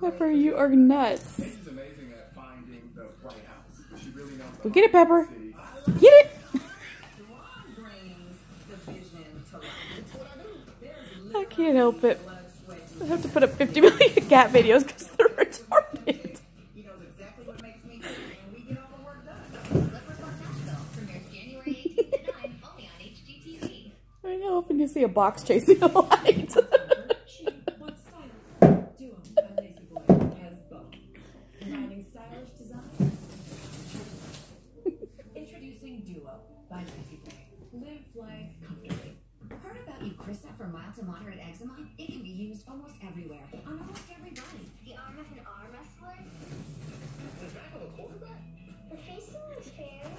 Pepper, you are nuts. She's amazing at finding the right house. She really knows. Go get it, Pepper. Get it. I can't help it. I have to put up 50 million cat videos because they're retarded. He knows exactly what makes me tick, and we get all the work done. Premieres January 18th at 9, only on HGTV. I mean, how often do you see a box chasing a light? What style? Duo by Lazy Boy has both. Combining stylish design. Introducing Duo by Lazy Boy. Live life comfortably. Heard about Eucrisa for mild to moderate eczema? It can be used almost everywhere, on almost every body. The arm of an arm wrestler? The back of a quarterback? The face of a fairy?